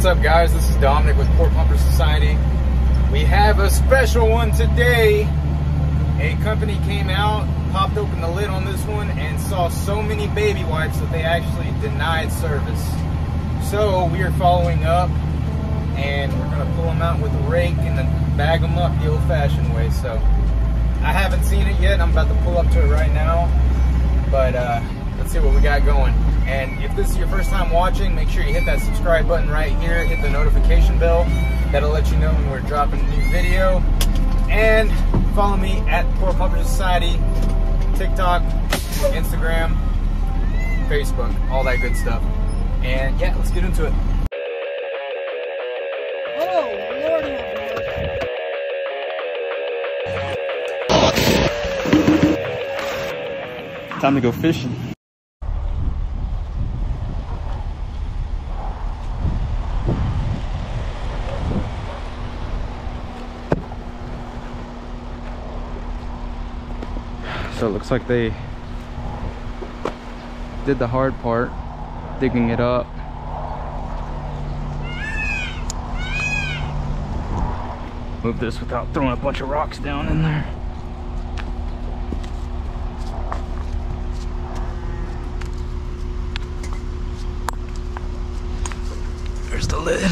What's up, guys? This is Dominic with Port Pumper Society. We have a special one today. A company came out, popped open the lid on this one, and saw so many baby wipes that they actually denied service. So we are following up, and we're going to pull them out with a rake and then bag them up the old-fashioned way. So I haven't seen it yet. I'm about to pull up to it right now, but let's see what we got going. And if this is your first time watching, make sure you hit that subscribe button right here, hit the notification bell. That'll let you know when we're dropping a new video. And follow me at Port Pumper Society, TikTok, Instagram, Facebook, all that good stuff. And yeah, let's get into it. Oh, Lordy. Time to go fishing. So it looks like they did the hard part, digging it up. Move this without throwing a bunch of rocks down in there. There's the lid.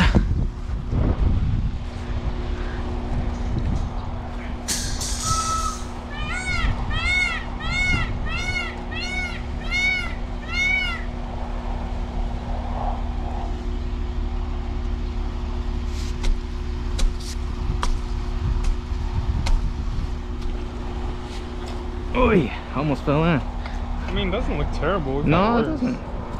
Oy, almost fell in. I mean, it doesn't look terrible. No, it doesn't.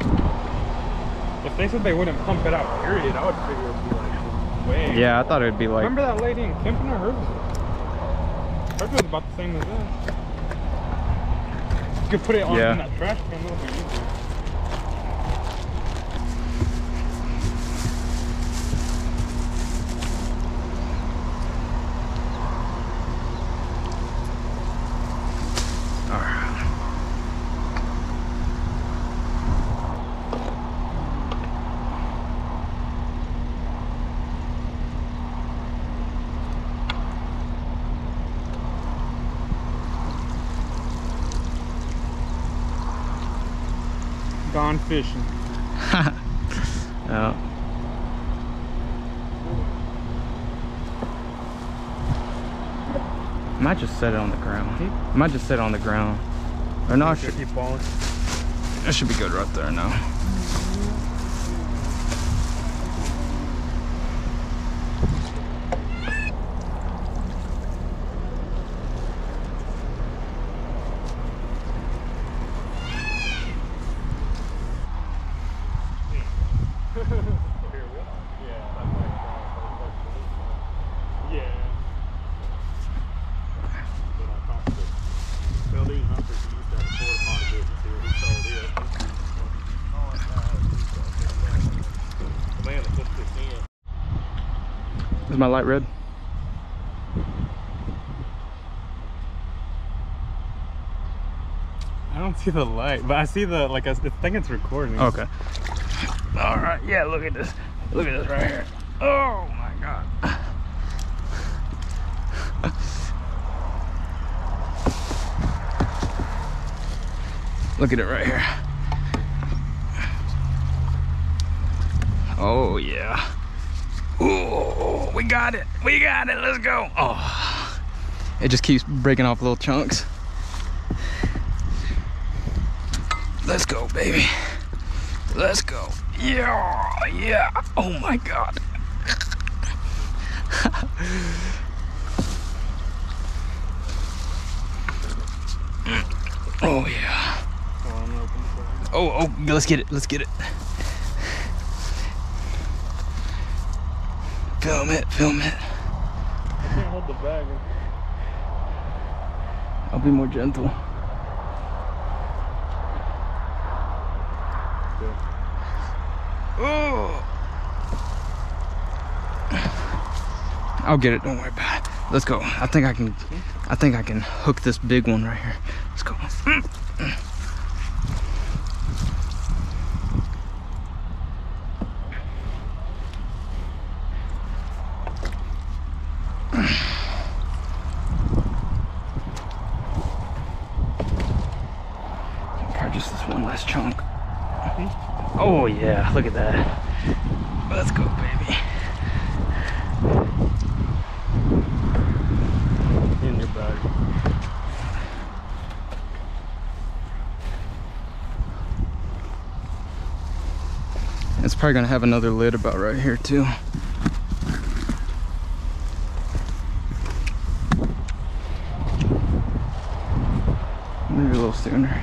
If they said they wouldn't pump it out, period, I would figure it would be like way. Yeah, I thought it'd be like. Remember that lady in Kempner? Hers was about the same as this. You could put it on in that trash can a little bit easier. Gone fishing. Yeah. Might just set it on the ground. Might just set it on the ground. Or no, I should keep falling. That should be good right there now. Is my light red? I don't see the light, but I see the, like, I think it's recording. Okay. All right, yeah, look at this. Look at this right here. Oh my God. Look at it right here. Oh yeah. Ooh, we got it. We got it. Let's go. Oh, it just keeps breaking off little chunks. Let's go, baby. Let's go. Yeah, yeah. Oh my God. Oh yeah. Oh, let's get it. Let's get it. Film it, film it. I can't hold the bag. I'll be more gentle. Oh, I'll get it. Don't worry about it. Let's go. I think I can hook this big one right here. Let's go. nice chunk. Oh yeah, look at that. Let's go, baby. In your bag. It's probably gonna have another lid about right here too. Maybe a little sooner.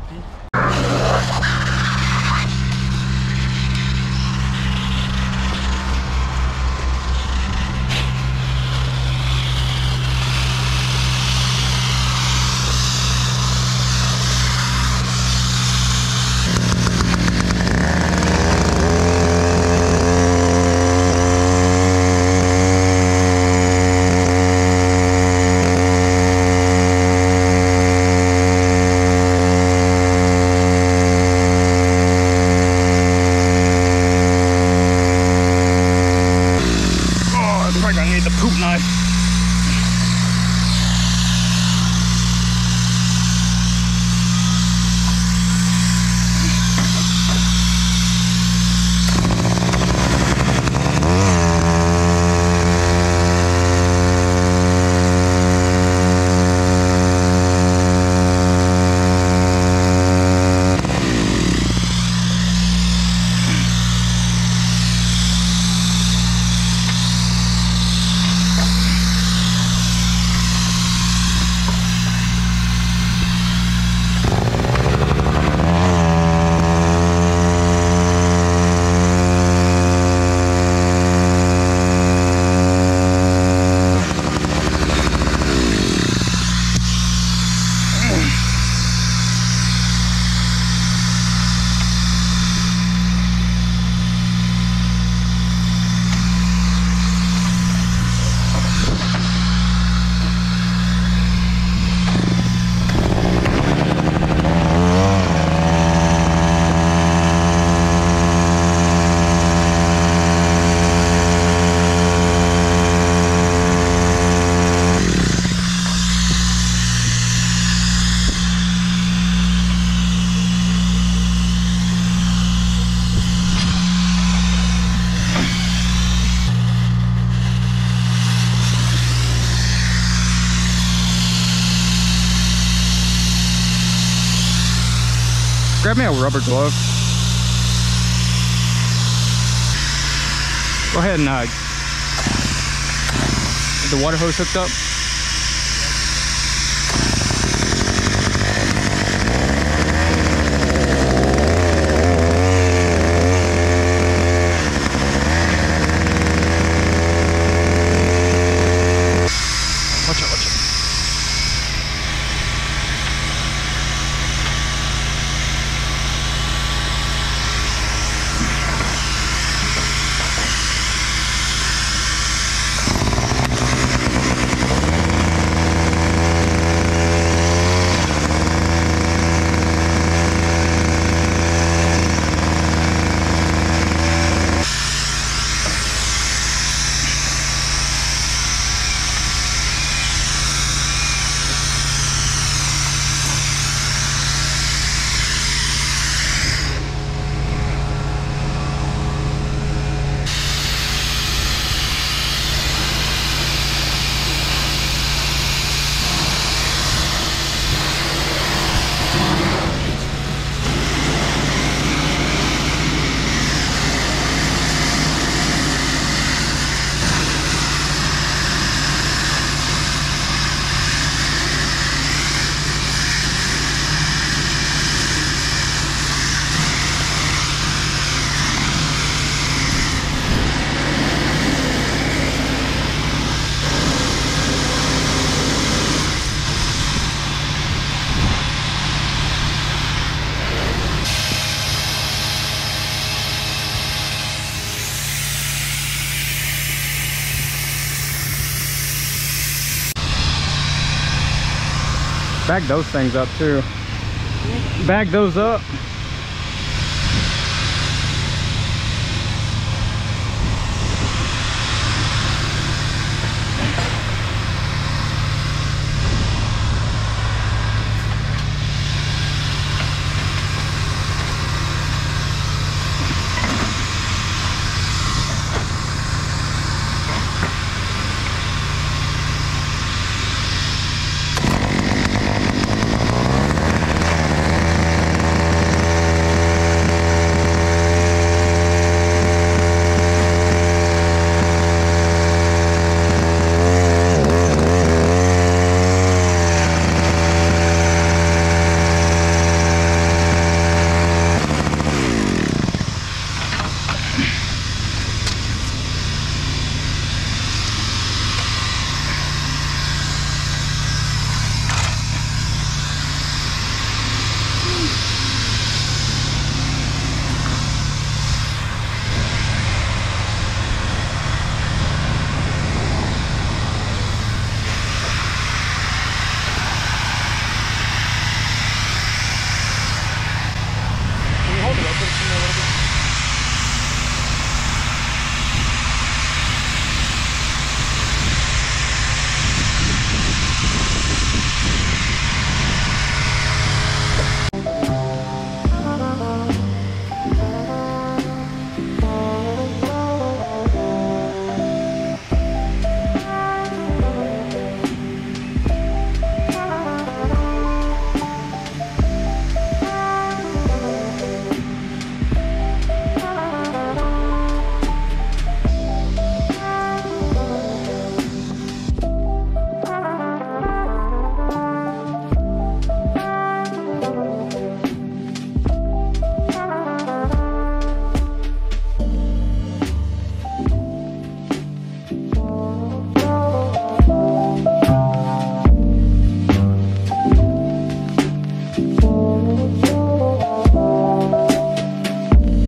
Grab me a rubber glove. Go ahead and get the water hose hooked up. Watch out, watch out. Bag those things up too. Bag those up.